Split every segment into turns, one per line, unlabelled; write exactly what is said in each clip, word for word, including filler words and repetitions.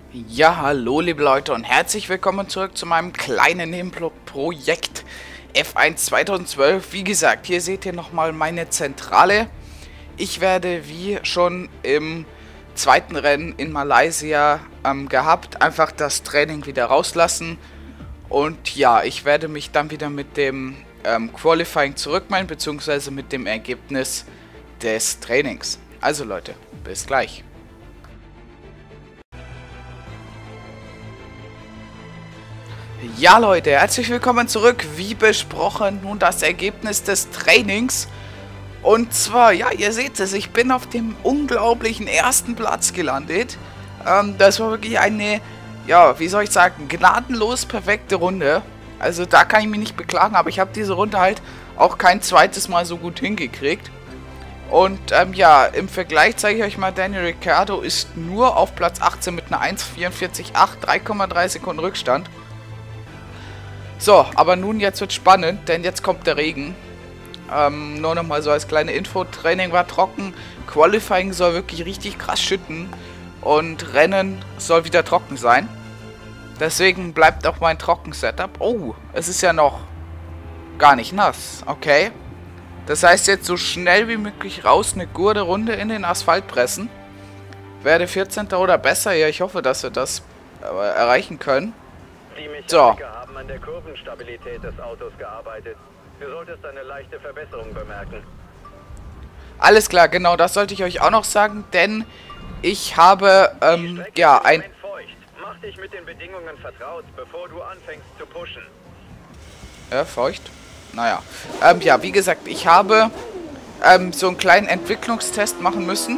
Ja, hallo liebe Leute und herzlich willkommen zurück zu meinem kleinen Nebenprojekt F eins zweitausendzwölf. Wie gesagt, hier seht ihr nochmal meine Zentrale. Ich werde wie schon im zweiten Rennen in Malaysia ähm, gehabt, einfach das Training wieder rauslassen. Und ja, ich werde mich dann wieder mit dem ähm, Qualifying zurückmelden, beziehungsweise mit dem Ergebnis des Trainings. Also Leute, bis gleich. Ja Leute, herzlich willkommen zurück. Wie besprochen, nun das Ergebnis des Trainings. Und zwar, ja, ihr seht es, ich bin auf dem unglaublichen ersten Platz gelandet. Ähm, das war wirklich eine, ja, wie soll ich sagen, gnadenlos perfekte Runde. Also da kann ich mich nicht beklagen, aber ich habe diese Runde halt auch kein zweites Mal so gut hingekriegt. Und ähm, ja, im Vergleich zeige ich euch mal, Daniel Ricciardo ist nur auf Platz achtzehn mit einer eins vierundvierzig Komma acht, drei Komma drei Sekunden Rückstand. So, aber nun jetzt wird spannend, denn jetzt kommt der Regen. Ähm, nur nochmal so als kleine Info, Training war trocken, Qualifying soll wirklich richtig krass schütten und Rennen soll wieder trocken sein. Deswegen bleibt auch mein Trocken-Setup. Oh, es ist ja noch gar nicht nass, okay. Das heißt jetzt so schnell wie möglich raus, eine gute Runde in den Asphalt pressen. Werde vierzehnter oder besser, ja, ich hoffe, dass wir das äh, erreichen können.
Die Mechaniker
So.
haben an der Kurvenstabilität des Autos gearbeitet. Du solltest eine leichte Verbesserung bemerken.
Alles klar, genau, das sollte ich euch auch noch sagen, denn ich habe, ähm, ja, ein...
Feucht. Mach dich mit den Bedingungen vertraut, bevor du anfängst zu pushen.
Ja, feucht. Naja, ähm, ja, wie gesagt, ich habe, ähm, so einen kleinen Entwicklungstest machen müssen.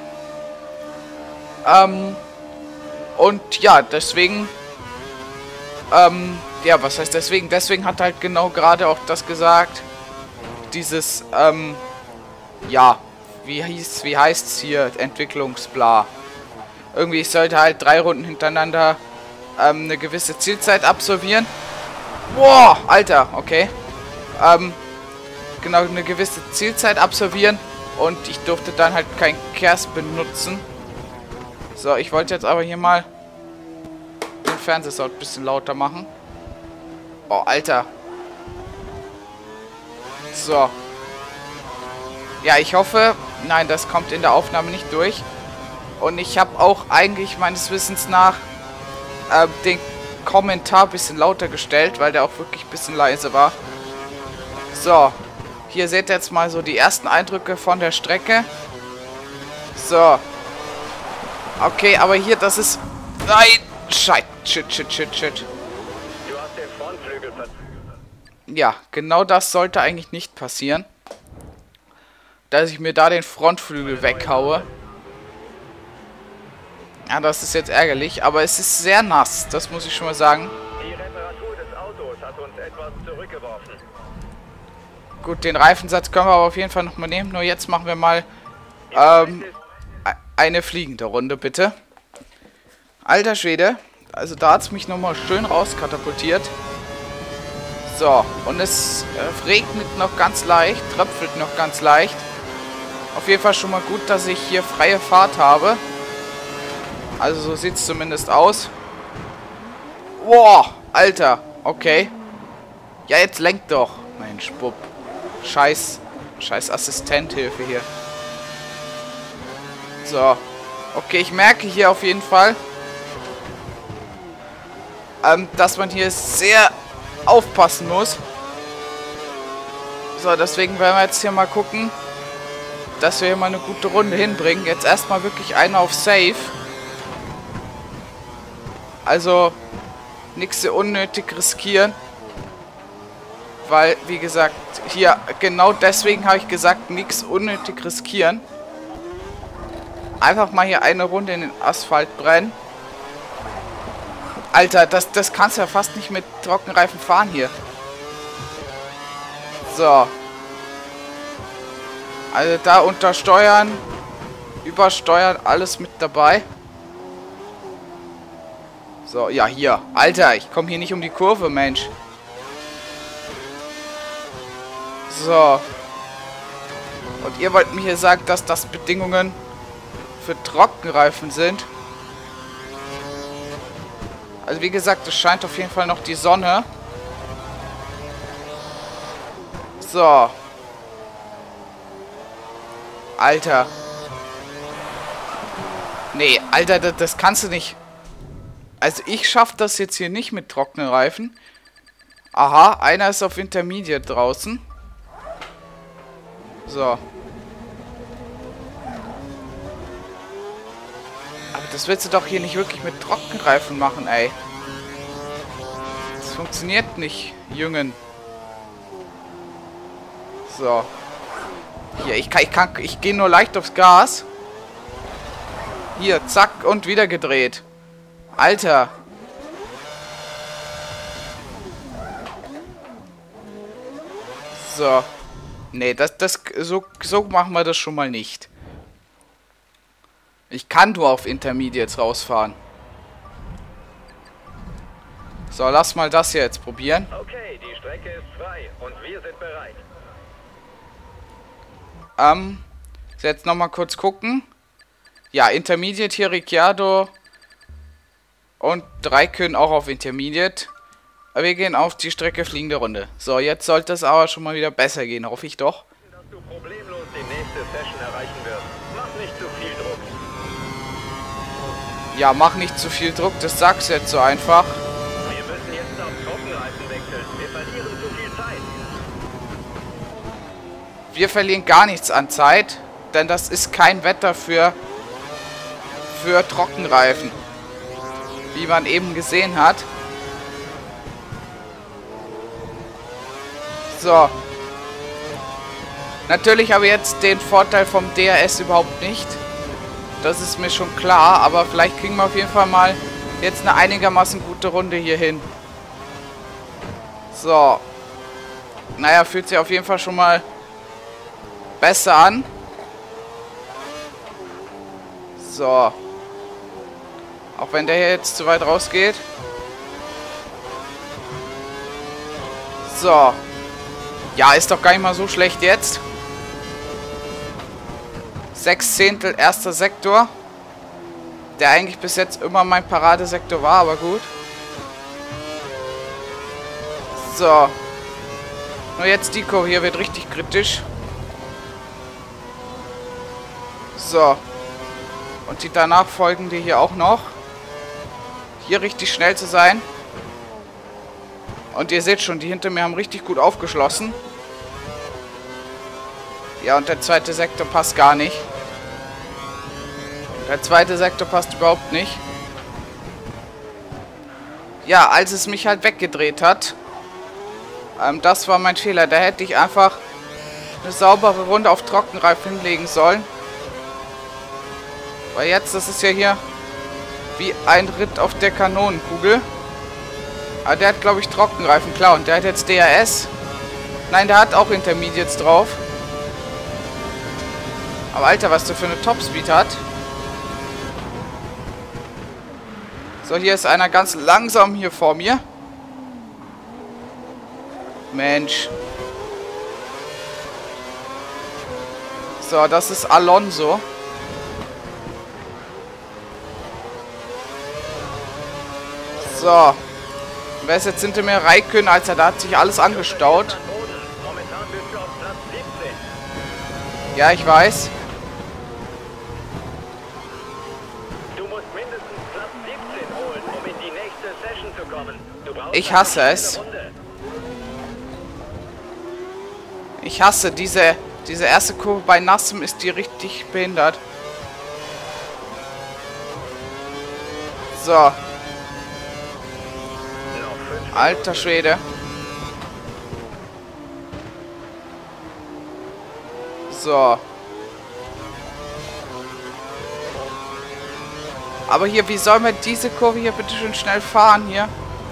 Ähm, und ja, deswegen... Ähm, ja, was heißt deswegen? Deswegen hat halt genau gerade auch das gesagt. Dieses, ähm, ja, wie hieß, wie heißt's hier? Entwicklungsbla. Irgendwie, ich sollte halt drei Runden hintereinander, ähm, eine gewisse Zielzeit absolvieren. Boah, Alter, okay. Ähm, genau, eine gewisse Zielzeit absolvieren. Und ich durfte dann halt kein Kers benutzen. So, ich wollte jetzt aber hier mal Fernsehsound ein bisschen lauter machen. Oh, Alter. So. Ja, ich hoffe... Nein, das kommt in der Aufnahme nicht durch. Und ich habe auch eigentlich meines Wissens nach äh, den Kommentar ein bisschen lauter gestellt, weil der auch wirklich ein bisschen leise war. So. Hier seht ihr jetzt mal so die ersten Eindrücke von der Strecke. So. Okay, aber hier, das ist... Nein! Shit, shit, shit, shit, shit.
Du hast den Frontflügel ver...
Ja, genau das sollte eigentlich nicht passieren. Dass ich mir da den Frontflügel weghaue. Ja, das ist jetzt ärgerlich, aber es ist sehr nass, das muss ich schon mal sagen.
Die Reparatur des Autos hat uns etwas zurückgeworfen.
Gut, den Reifensatz können wir aber auf jeden Fall nochmal nehmen. Nur jetzt machen wir mal ähm, eine fliegende Runde, bitte. Alter Schwede, also da hat es mich nochmal schön rauskatapultiert. So, und es äh, regnet noch ganz leicht, tröpfelt noch ganz leicht. Auf jeden Fall schon mal gut, dass ich hier freie Fahrt habe. Also so sieht es zumindest aus. Boah, Alter, okay. Ja, jetzt lenkt doch. Mensch, Bub. Scheiß, scheiß Assistenthilfe hier. So, okay, ich merke hier auf jeden Fall... Ähm, dass man hier sehr aufpassen muss. So, deswegen werden wir jetzt hier mal gucken, dass wir hier mal eine gute Runde hinbringen. Jetzt erstmal wirklich eine auf Safe. Also, nichts so unnötig riskieren. Weil, wie gesagt, hier, genau deswegen habe ich gesagt, nichts unnötig riskieren. Einfach mal hier eine Runde in den Asphalt brennen. Alter, das, das kannst du ja fast nicht mit Trockenreifen fahren hier. So. Also da untersteuern, übersteuern, alles mit dabei. So, ja, hier. Alter, ich komme hier nicht um die Kurve, Mensch. So. Und ihr wollt mir hier sagen, dass das Bedingungen für Trockenreifen sind. Also wie gesagt, es scheint auf jeden Fall noch die Sonne. So. Alter. Nee, Alter, das, das kannst du nicht. Also ich schaffe das jetzt hier nicht mit trockenen Reifen. Aha, einer ist auf Intermediate draußen. So. Aber das willst du doch hier nicht wirklich mit Trockenreifen machen, ey. Das funktioniert nicht, Jungen. So. Hier, ich kann, ich kann, ich gehe nur leicht aufs Gas. Hier, zack, und wieder gedreht. Alter. So. Nee, das, das, so, so machen wir das schon mal nicht. Ich kann nur auf Intermediates rausfahren. So, lass mal das hier jetzt probieren.
Okay, die Strecke ist frei und wir sind bereit.
Ähm, so jetzt nochmal kurz gucken. Ja, Intermediate hier, Ricciardo. Und Raikön auch auf Intermediate. Aber wir gehen auf die Strecke fliegende Runde. So, jetzt sollte es aber schon mal wieder besser gehen, hoffe ich doch.
Dass du problemlos die nächste Session erreichen wirst. Mach nicht zu viel Druck.
Ja, mach nicht zu viel Druck, das sagst du jetzt so einfach.
Wir müssen jetzt auf Trockenreifen wechseln. Wir verlieren zu viel Zeit.
Wir verlieren gar nichts an Zeit, denn das ist kein Wetter für, für Trockenreifen. Wie man eben gesehen hat. So. Natürlich habe ich jetzt den Vorteil vom D R S überhaupt nicht. Das ist mir schon klar, aber vielleicht kriegen wir auf jeden Fall mal jetzt eine einigermaßen gute Runde hier hin. So. Naja, fühlt sich auf jeden Fall schon mal besser an. So. Auch wenn der hier jetzt zu weit rausgeht. So. Ja, ist doch gar nicht mal so schlecht jetzt. Sechs Zehntel erster Sektor. Der eigentlich bis jetzt immer mein Paradesektor war, aber gut. So. Nur jetzt die Kurve hier wird richtig kritisch. So. Und die danach folgende hier auch noch. Hier richtig schnell zu sein. Und ihr seht schon, die hinter mir haben richtig gut aufgeschlossen. Ja, und der zweite Sektor passt gar nicht. Der zweite Sektor passt überhaupt nicht. Ja, als es mich halt weggedreht hat. Ähm, das war mein Fehler. Da hätte ich einfach eine saubere Runde auf Trockenreifen hinlegen sollen. Weil jetzt, das ist ja hier wie ein Ritt auf der Kanonenkugel. Aber der hat, glaube ich, Trockenreifen, klar. Und der hat jetzt D R S. Nein, der hat auch Intermediates drauf. Aber Alter, was der für eine Topspeed hat. So, hier ist einer ganz langsam hier vor mir. Mensch. So, das ist Alonso. So. Wer ist jetzt hinter mir? Raikön, Alter, da hat sich alles angestaut.
Momentan bist du auf Platz siebzehn.
Ja, ich weiß.
Du musst mindestens Platz siebzehn holen, um in die nächste Session zu kommen. Du brauchst
Ich hasse
eine
es.
Runde.
Ich hasse diese, diese erste Kurve bei Nassem, ist die richtig behindert. So. Alter Schwede. So. Aber hier, wie sollen wir diese Kurve hier bitte schön schnell fahren hier?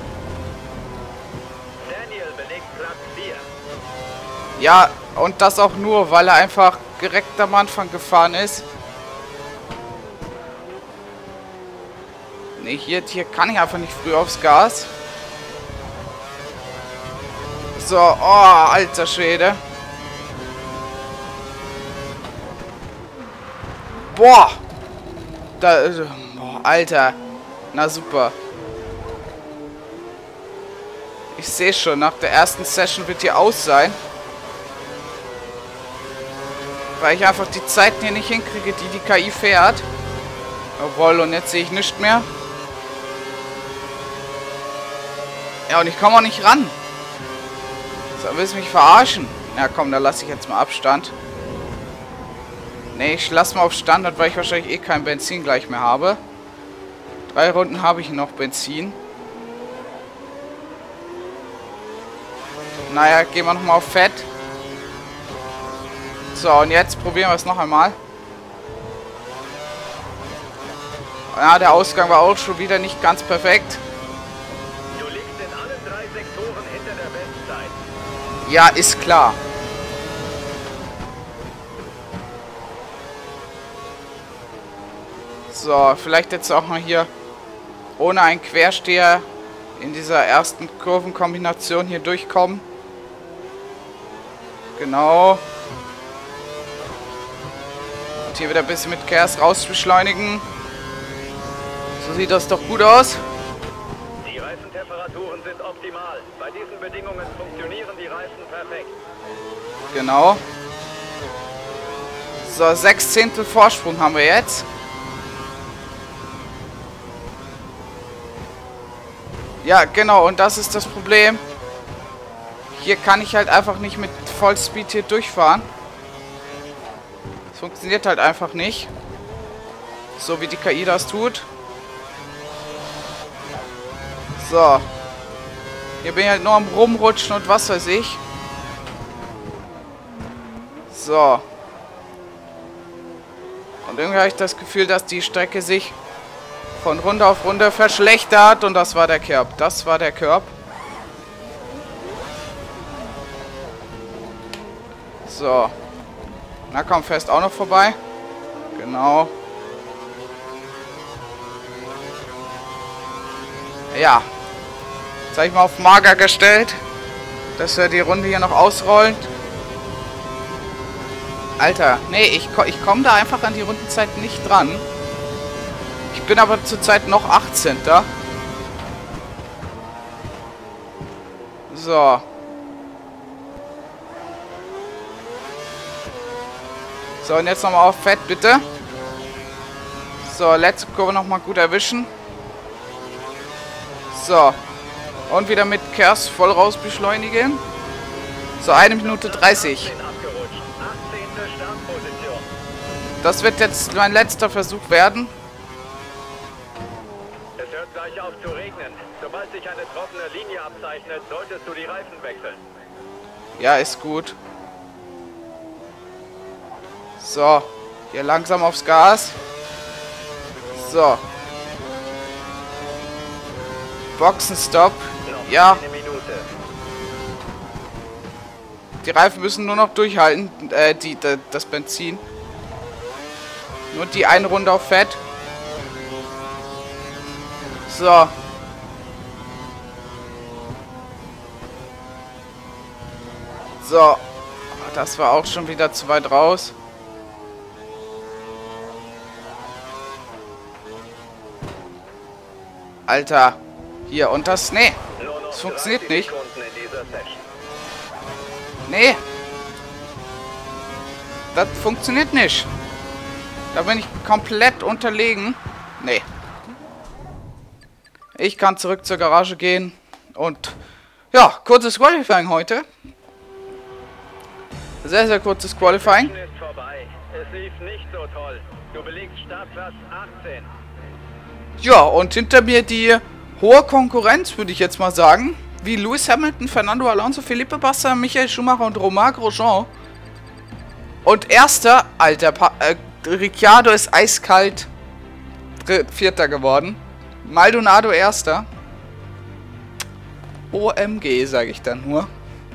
Daniel belegt Platz vier.
Ja, und das auch nur, weil er einfach direkt am Anfang gefahren ist. Nee, hier, hier kann ich einfach nicht früh aufs Gas. So, oh, alter Schwede. Boah. Da, boah, Alter. Na super. Ich sehe schon, nach der ersten Session wird hier aus sein. Weil ich einfach die Zeiten hier nicht hinkriege, die die K I fährt. Jawohl, und jetzt sehe ich nichts mehr. Ja, und ich komme auch nicht ran. So, willst du mich verarschen? Ja, komm, da lasse ich jetzt mal Abstand. Ne, ich lasse mal auf Standard, weil ich wahrscheinlich eh kein Benzin gleich mehr habe. Drei Runden habe ich noch Benzin. Naja, gehen wir nochmal auf Fett. So, und jetzt probieren wir es noch einmal. Ja, der Ausgang war auch schon wieder nicht ganz perfekt.
Du liegst in allen drei Sektoren hinter der Bestzeit.
Ja, ist klar. So, vielleicht jetzt auch mal hier ohne einen Quersteher in dieser ersten Kurvenkombination hier durchkommen. Genau. Und hier wieder ein bisschen mit Chaos rausbeschleunigen. So sieht das doch gut aus.
Die Reifentemperaturen sind optimal. Bei diesen Bedingungen funktionieren die Reifen perfekt.
Genau. So, sechs Zehntel Vorsprung haben wir jetzt. Ja, genau, und das ist das Problem. Hier kann ich halt einfach nicht mit Vollspeed hier durchfahren. Das funktioniert halt einfach nicht. So wie die K I das tut. So. Hier bin ich halt nur am Rumrutschen und was weiß ich. So. Und irgendwie habe ich das Gefühl, dass die Strecke sich von Runde auf Runde verschlechtert. Und das war der Curb. Das war der Curb. So. Na komm, fährst auch noch vorbei. Genau. Ja. Jetzt habe ich mal auf mager gestellt, dass wir die Runde hier noch ausrollen. Alter, nee, ich, ich komme da einfach an die Rundenzeit nicht dran. Ich bin aber zurzeit noch achtzehnter So. So, und jetzt nochmal auf Fett, bitte. So, letzte Kurve nochmal gut erwischen. So. Und wieder mit Kers voll raus beschleunigen. So, eine Minute dreißig. Das wird jetzt mein letzter Versuch werden.
Es hört gleich auf zu regnen. Sobald sich eine trockene Linie abzeichnet, solltest du die Reifen wechseln.
Ja, ist gut. So, hier langsam aufs Gas. So. Boxenstopp. Ja. Die Reifen müssen nur noch durchhalten. Äh, die, die, das Benzin. Nur die eine Runde auf Fett. So. So. Das war auch schon wieder zu weit raus. Alter. Hier, und das... Nee. Das funktioniert nicht. Nee. Das funktioniert nicht. Da bin ich komplett unterlegen. Nee. Ich kann zurück zur Garage gehen. Und... Ja, kurzes Qualifying heute. Sehr, sehr kurzes Qualifying.
Ist vorbei. Es lief nicht so toll. Du belegst Startplatz achtzehn.
Ja, und hinter mir die hohe Konkurrenz, würde ich jetzt mal sagen. Wie Lewis Hamilton, Fernando Alonso, Felipe Massa, Michael Schumacher und Romain Grosjean. Und erster, alter, pa äh, Ricciardo ist eiskalt Vierter geworden. Maldonado erster. O M G, sage ich dann nur.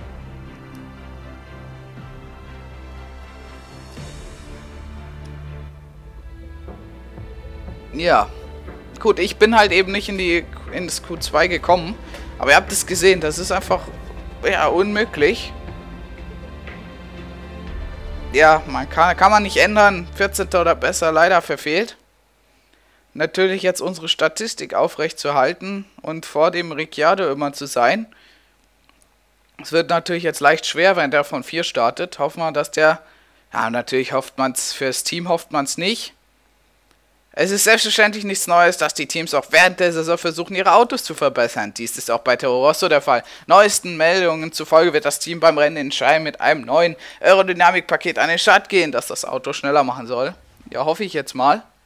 Ja. Gut, ich bin halt eben nicht in die in das Q zwei gekommen. Aber ihr habt es gesehen, das ist einfach ja unmöglich. Ja, man kann, kann man nicht ändern. vierzehnter oder besser, leider verfehlt. Natürlich jetzt unsere Statistik aufrecht zu halten und vor dem Ricciardo immer zu sein. Es wird natürlich jetzt leicht schwer, wenn der von vier startet. Hoffen wir, dass der... Ja, natürlich hofft man es, fürs Team hofft man es nicht. Es ist selbstverständlich nichts Neues, dass die Teams auch während der Saison versuchen, ihre Autos zu verbessern. Dies ist auch bei Toro Rosso der Fall. Neuesten Meldungen zufolge wird das Team beim Rennen in Schein mit einem neuen Aerodynamikpaket an den Start gehen, das das Auto schneller machen soll. Ja, hoffe ich jetzt mal.